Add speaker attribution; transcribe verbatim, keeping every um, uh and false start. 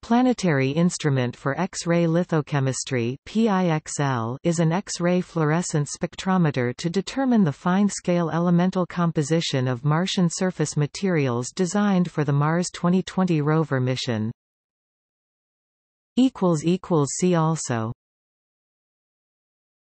Speaker 1: Planetary Instrument for X-Ray Lithochemistry (P I X L) is an X-ray fluorescence spectrometer to determine the fine-scale elemental composition of Martian surface materials designed for the Mars twenty twenty rover mission. See also